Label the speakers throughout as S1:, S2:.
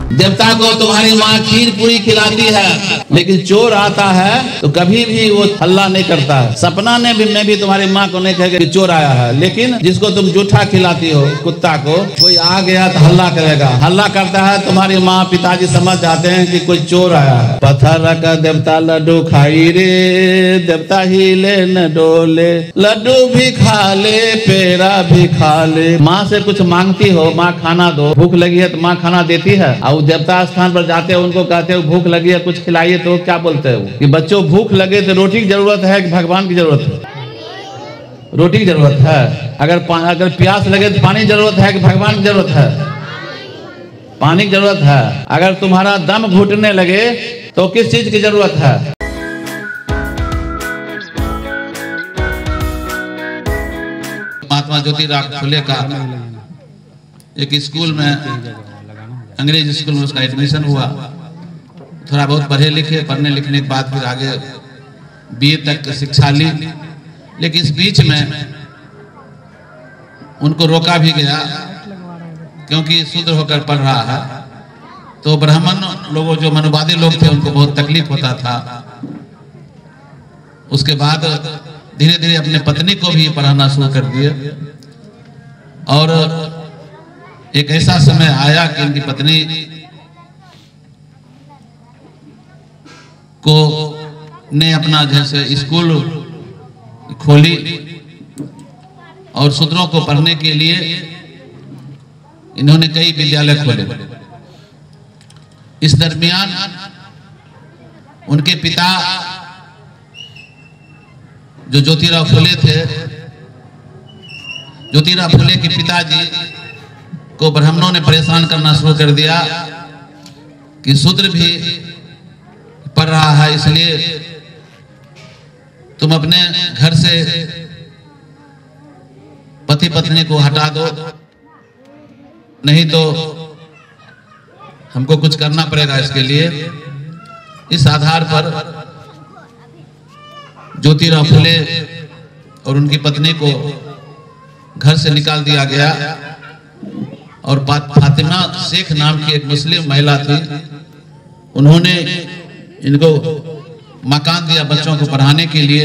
S1: देवता को तुम्हारी माँ खीर पूरी खिलाती है, लेकिन चोर आता है तो कभी भी वो हल्ला नहीं करता है। सपना में भी तुम्हारी माँ को नहीं कहेगा कि चोर आया है, लेकिन जिसको तुम जूठा खिलाती हो, कुत्ता को, कोई आ गया तो हल्ला करेगा। हल्ला करता है, तुम्हारी माँ पिताजी समझ जाते हैं कि कोई चोर आया है। पत्थर का देवता लड्डू खाई रे, देवता हिले न डोले, लड्डू भी खा ले पेड़ा भी खा ले। माँ से कुछ मांगती हो, माँ खाना दो, भूख लगी है तो माँ खाना देती है। और देवता स्थान पर जाते हो, उनको कहते हो भूख लगी है कुछ खिलाइए, तो क्या बोलते हो कि बच्चों भूख लगे तो रोटी की जरूरत है कि भगवान की जरूरत है? रोटी की जरूरत है। अगर प्यास लगे तो पानी की जरूरत है कि भगवान की जरूरत है? पानी की जरूरत है। अगर तुम्हारा दम घुटने लगे तो किस चीज की जरूरत है? महात्मा ज्योतिराव फुले का एक स्कूल में, अंग्रेज स्कूल में उसका एडमिशन हुआ। थोड़ा बहुत पढ़े लिखे, पढ़ने लिखने के बाद फिर आगे बीए तक शिक्षा ली। लेकिन इस बीच में उनको रोका भी गया, क्योंकि शूद्र होकर पढ़ रहा है। तो ब्राह्मण लोगों, जो मनुवादी लोग थे, उनको बहुत तकलीफ होता था। उसके बाद धीरे धीरे अपने पत्नी को भी पढ़ाना शुरू कर दिए। और एक ऐसा समय आया कि उनकी पत्नी को ने अपना जैसे स्कूल खोली और शूद्रों को पढ़ने के लिए इन्होंने कई विद्यालय खोले। इस दरमियान उनके पिता जो ज्योतिराव फुले थे, ज्योतिराव फुले के पिताजी को ब्राह्मणों ने परेशान करना शुरू कर दिया कि शूद्र भी पढ़ रहा है, इसलिए तुम अपने घर से पति पत्नी को हटा दो, नहीं तो हमको कुछ करना पड़ेगा इसके लिए। इस आधार पर ज्योतिराव फुले और उनकी पत्नी को घर से निकाल दिया गया। और फातिमा शेख नाम की एक मुस्लिम महिला थी, उन्होंने इनको मकान दिया बच्चों को पढ़ाने के लिए।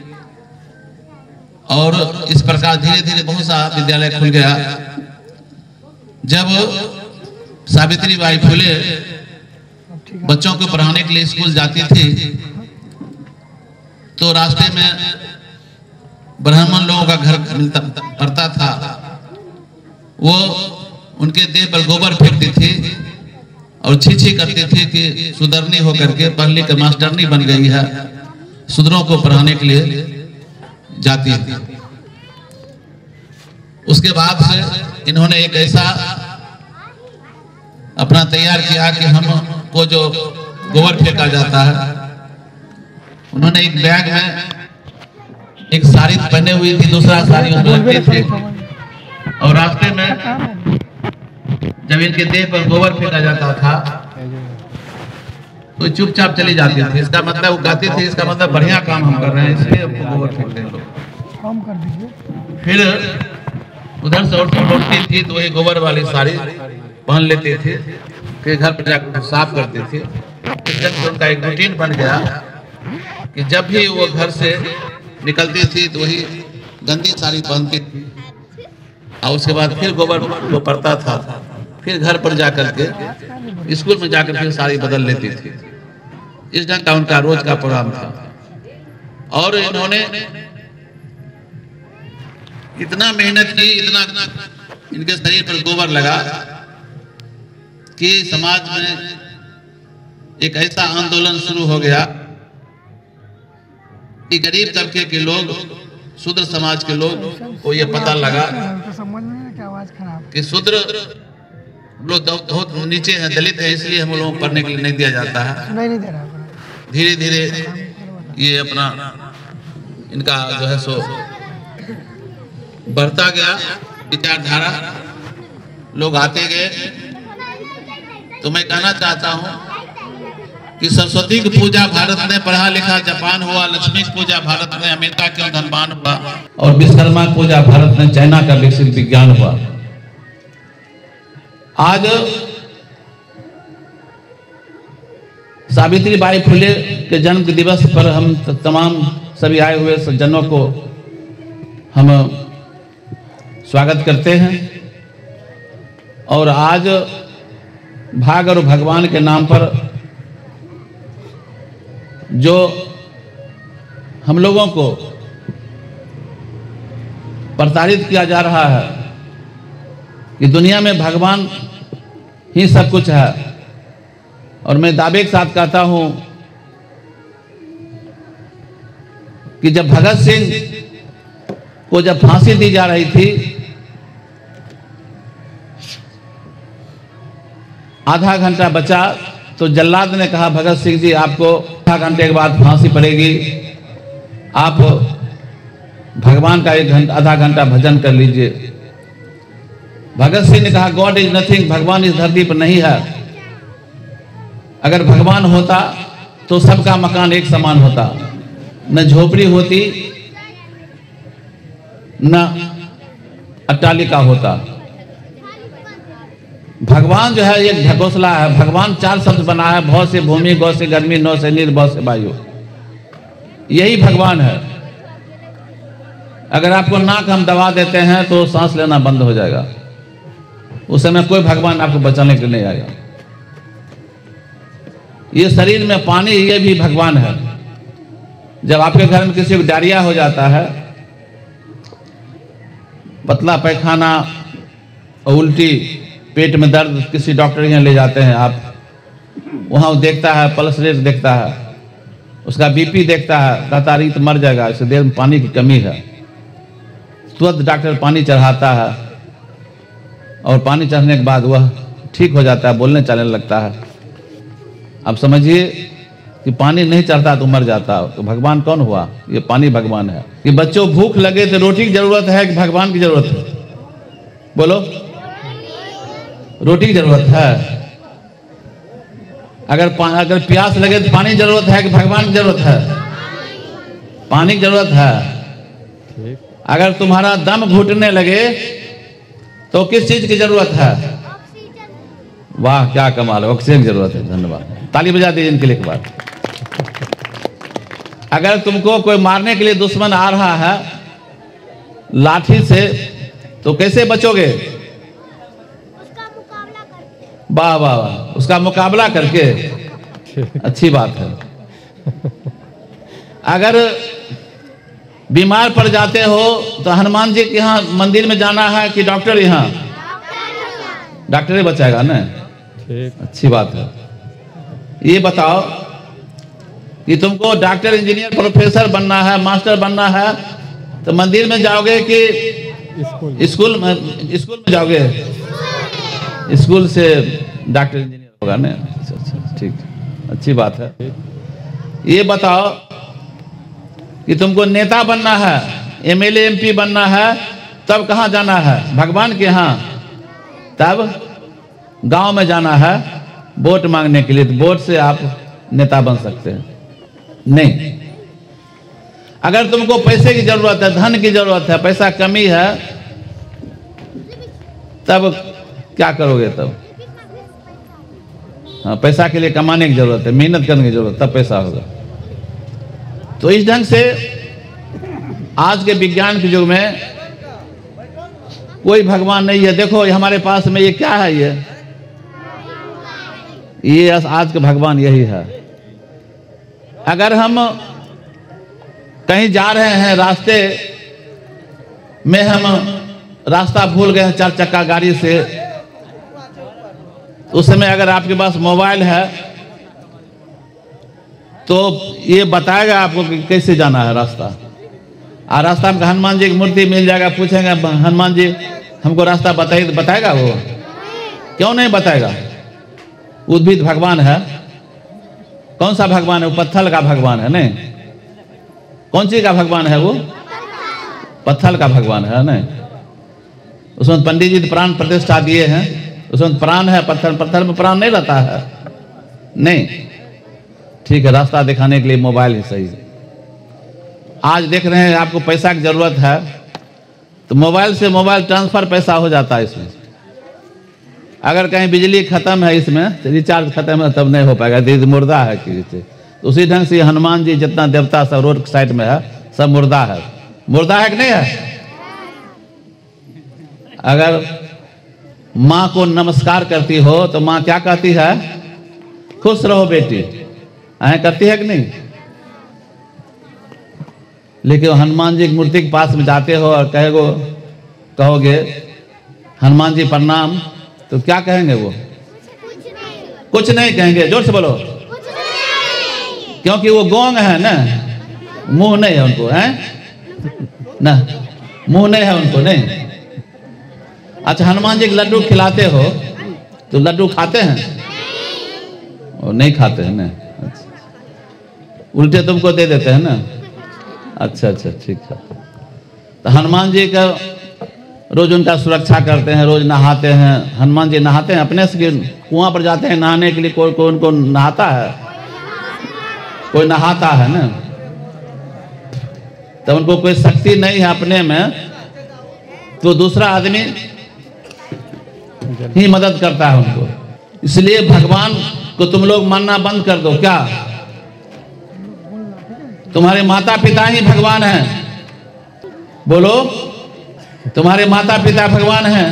S1: और इस प्रकार धीरे धीरे बहुत सा विद्यालय खुल गया। जब सावित्री बाई फुले बच्चों को पढ़ाने के लिए स्कूल जाती थी, तो रास्ते में ब्राह्मण लोगों का घर मिलता पड़ता था। वो उनके देह पर गोबर फेंकती थी और छी करती थी कि सुधरनी होकर के पढ़ लिख कर मास्टरनी बन गई है, शूद्रों को पढ़ाने के लिए जाती थी। उसके बाद से इन्होंने एक ऐसा अपना तैयार किया कि हमको जो गोबर फेंका जाता है, उन्होंने एक बैग में एक साड़ी पहने हुई थी, दूसरा साड़ी उनको रखते थे। और रास्ते में जब इनके देह पर गोबर फेंका जाता था तो चुपचाप चली जाती थी। इसका मतलब वो कहती थी, इसका मतलब बढ़िया काम हम कर रहे हैं, इसलिए गोबर फेंक रहे लोग। फिर उधर से लौटती थी तो वही गोबर वाली साड़ी पहन लेते थे, फिर घर पर जाकर साफ करते थे। इससे उनका एक रूटीन बन गया कि जब भी वो घर से निकलती थी तो वही गंदी साड़ी पहनती थी, और उसके बाद फिर गोबर वो पड़ता था, फिर घर पर जाकर के स्कूल में जाकर फिर साड़ी बदल लेती थी। इस ढंग का उनका रोज का प्रोग्राम था। और इन्होंने इतना मेहनत की, इतना इनके शरीर पर गोबर लगा कि समाज में एक ऐसा आंदोलन शुरू हो गया कि गरीब तबके के लोग, शूद्र समाज के लोग को ये पता लगा कि शूद्र लोग बहुत नीचे हैं, दलित है, इसलिए हम लोगों को पढ़ने के लिए नहीं दिया जाता है। धीरे धीरे ये अपना इनका जो है सो बढ़ता गया विचारधारा, लोग आते गए। तो मैं कहना चाहता हूँ कि सरस्वती की पूजा भारत में पढ़ा लिखा जापान हुआ, लक्ष्मी की पूजा भारत में अमेरिका के धनबान हुआ, और विश्वकर्मा की पूजा भारत में चाइना का विकसित विज्ञान हुआ। आज सावित्रीबाई फुले के जन्म के दिवस पर हम तमाम सभी आए हुए सज्जनों को हम स्वागत करते हैं। और आज भाग और भगवान के नाम पर जो हम लोगों को प्रताड़ित किया जा रहा है कि दुनिया में भगवान ही सब कुछ है, और मैं दावे के साथ कहता हूं कि जब भगत सिंह को जब फांसी दी जा रही थी, आधा घंटा बचा तो जल्लाद ने कहा भगत सिंह जी आपको आधा घंटे के बाद फांसी पड़ेगी, आप भगवान का आधा घंटा भजन कर लीजिए। भगत सिंह ने कहा गॉड इज नथिंग, भगवान इस धरती पर नहीं है। अगर भगवान होता तो सबका मकान एक समान होता, न झोपड़ी होती न अट्टालिका होता। भगवान जो है एक ढकोसला है। भगवान 4 शब्द बना है, भौ से भूमि, गौ से गर्मी, नौ से नीर, भौ से वायु। यही भगवान है। अगर आपको नाक हम दबा देते हैं तो सांस लेना बंद हो जाएगा। उस समय कोई भगवान आपको बचाने के लिए नहीं आएगा। ये शरीर में पानी, ये भी भगवान है। जब आपके घर में किसी को डायरिया हो जाता है, पतला पैखाना और उल्टी, पेट में दर्द, किसी डॉक्टर यहाँ ले जाते हैं आप, वहाँ देखता है, पल्स रेट देखता है, उसका बीपी देखता है, कहता है तो मर जाएगा, इसे देर में पानी की कमी है। तुरंत डॉक्टर पानी चढ़ाता है और पानी चढ़ने के बाद वह ठीक हो जाता है, बोलने चलने लगता है। अब समझिए कि पानी नहीं चढ़ता तो मर जाता, तो भगवान कौन हुआ? ये पानी भगवान है। कि बच्चों भूख लगे तो रोटी की जरूरत है कि भगवान की जरूरत है? बोलो, रोटी की जरूरत है। अगर प्यास लगे तो पानी की जरूरत है कि भगवान की जरूरत है? पानी की जरूरत है। अगर तुम्हारा दम घुटने लगे तो किस चीज की जरूरत है? वाह क्या कमाल, ऑक्सीजन की जरूरत है। धन्यवाद, ताली बजा दीजिए इनके लिए एक बार। अगर तुमको कोई मारने के लिए दुश्मन आ रहा है लाठी से, तो कैसे बचोगे? वाह वाह वाह, उसका मुकाबला करके। अच्छी बात है। अगर बीमार पड़ जाते हो तो हनुमान जी के यहाँ मंदिर में जाना है कि डॉक्टर यहाँ? डॉक्टर ही बचाएगा ना। अच्छी बात है। ये बताओ कि तुमको डॉक्टर, इंजीनियर, प्रोफेसर बनना है, मास्टर बनना है, तो मंदिर में जाओगे कि स्कूल में जाओगे? स्कूल से डॉक्टर इंजीनियर होगा ना। अच्छा, ठीक, अच्छी बात है। ये बताओ कि तुमको नेता बनना है, एमएलए एमपी बनना है, तब कहाँ जाना है? भगवान के यहाँ। तब गांव में जाना है वोट मांगने के लिए, तो वोट से आप नेता बन सकते हैं नहीं। अगर तुमको पैसे की जरूरत है, धन की जरूरत है, पैसा कमी है, तब क्या करोगे? तब हाँ, पैसा के लिए कमाने की जरूरत है, मेहनत करने की जरूरत, तब पैसा होगा। तो इस ढंग से आज के विज्ञान के युग में कोई भगवान नहीं है। देखो हमारे पास में ये क्या है? ये आज के भगवान यही है। अगर हम कहीं जा रहे हैं, रास्ते में हम रास्ता भूल गए हैं 4 चक्का गाड़ी से, उस समय अगर आपके पास मोबाइल है तो ये बताएगा आपको कि कैसे जाना है रास्ता। और रास्ता में हनुमान जी की मूर्ति मिल जाएगा, पूछेंगे हनुमान जी हमको रास्ता बताइए, तो बताएगा वो? क्यों नहीं बताएगा? उद्भिद भगवान है। कौन सा भगवान है? वो पत्थर का भगवान है नहीं। कौन चीज का भगवान है वो? पत्थर का भगवान है नहीं। उसमें पंडित जी प्राण प्रतिष्ठा दिए हैं, उसमें प्राण है। पत्थर में प्राण नहीं रहता है नहीं। ठीक है, रास्ता दिखाने के लिए मोबाइल ही सही है। आज देख रहे हैं आपको पैसा की जरूरत है, तो मोबाइल से मोबाइल ट्रांसफर पैसा हो जाता है इसमें। अगर कहीं बिजली खत्म है इसमें, तो रिचार्ज खत्म है, तब नहीं हो पाएगा, तो मुर्दा है कि तो उसी ढंग से हनुमान जी जितना देवता सब रोड साइड में है सब मुर्दा है। मुर्दा है कि नहीं है? अगर माँ को नमस्कार करती हो तो माँ क्या कहती है? खुश रहो बेटी, ऐ करती है कि नहीं? लेकिन हनुमान जी की मूर्ति के पास में जाते हो और कहोगे हनुमान जी प्रणाम, तो क्या कहेंगे वो? कुछ नहीं कहेंगे। जोर से बोलो। क्योंकि वो गोंग है ना, मुंह नहीं है उनको, है ना, मुंह नहीं है उनको, नहीं। अच्छा, हनुमान जी के लड्डू खिलाते हो तो लड्डू खाते हैं? और नहीं खाते हैं ना? अच्छा। उल्टे तुमको दे देते हैं ना? अच्छा अच्छा, ठीक है। तो हनुमान जी का रोज उनका सुरक्षा करते हैं, रोज नहाते हैं। हनुमान जी नहाते हैं अपने से, कुआं पर जाते हैं नहाने के लिए? कोई उनको नहाता है? कोई नहाता है ना? तो उनको कोई शक्ति नहीं है अपने में, तो दूसरा आदमी ही मदद करता है उनको। इसलिए भगवान को तुम लोग मानना बंद कर दो। क्या तुम्हारे माता पिता ही भगवान हैं? बोलो, तुम्हारे माता पिता भगवान हैं?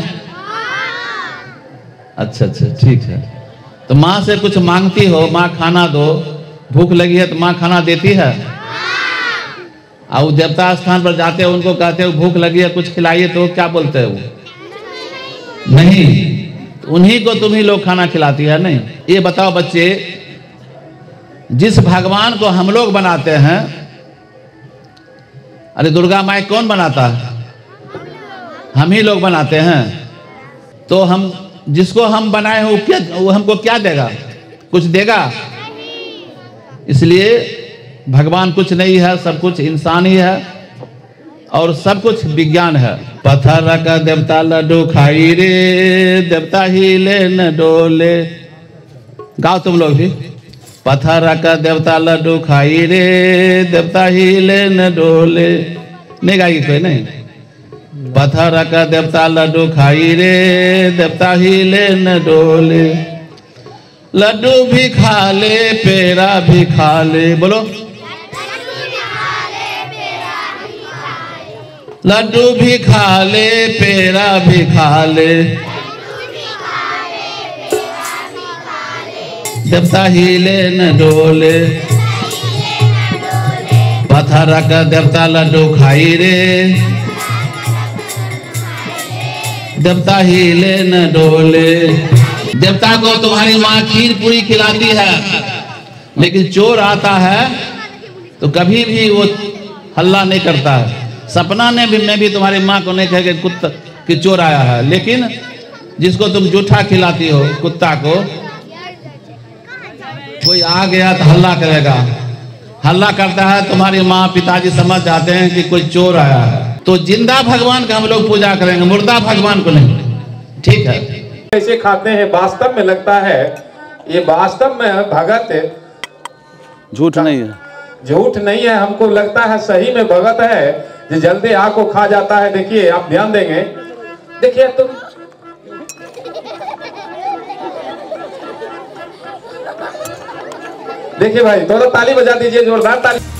S1: अच्छा अच्छा, ठीक है। तो माँ से कुछ मांगती हो, माँ खाना दो, भूख लगी है तो माँ खाना देती है? और देवता स्थान पर जाते हो, उनको कहते हो भूख लगी है कुछ खिलाइए, तो क्या बोलते हो? नहीं। तो उन्हीं को तुम ही लोग खाना खिलाती है, नहीं? ये बताओ बच्चे, जिस भगवान को हम लोग बनाते हैं, अरे दुर्गा माई कौन बनाता है? हम ही लोग बनाते हैं। तो हम जिसको हम बनाए हैं वो हमको क्या देगा? कुछ देगा? इसलिए भगवान कुछ नहीं है, सब कुछ इंसान ही है और सब कुछ विज्ञान है। पत्थर का देवता लड्डू खाई रे, देवता हिले न डोले। गाओ तुम लोग भी। पत्थर का देवता लड्डू खाई रे, देवता हिले न डोले। नहीं गाएगी कोई? नहीं। पत्थर का देवता लड्डू खाई रे, देवता हिले न डोले। लड्डू भी खा ले, पेड़ा भी खा ले। बोलो, लड्डू भी खा ले, पेड़ा भी खा ले, देवता हिले न डोले। पत्थर का देवता लड्डू खाई रे, देवता हिले न डोले। देवता को तुम्हारी माँ खीर पूरी खिलाती है, लेकिन चोर आता है तो कभी भी वो हल्ला नहीं करता है। सपना ने भी मैं भी तुम्हारी माँ को नहीं कहे कुत्ता कि चोर आया है, लेकिन जिसको तुम जूठा खिलाती हो, कुत्ता को, कोई आ गया तो हल्ला करेगा। हल्ला करता है, तुम्हारी माँ पिताजी समझ जाते हैं कि कोई चोर आया है। तो जिंदा भगवान का हम लोग पूजा करेंगे, मुर्दा भगवान को नहीं। ठीक है?
S2: ऐसे खाते हैं, वास्तव में लगता है ये वास्तव में भगत है,
S1: झूठ नहीं है।
S2: झूठ नहीं है, हमको लगता है सही में भगत है जो जल्दी आग को खा जाता है। देखिए, आप ध्यान देंगे, देखिए तुम देखिए भाई, थोड़ा ताली बजा दीजिए, जोरदार ताली।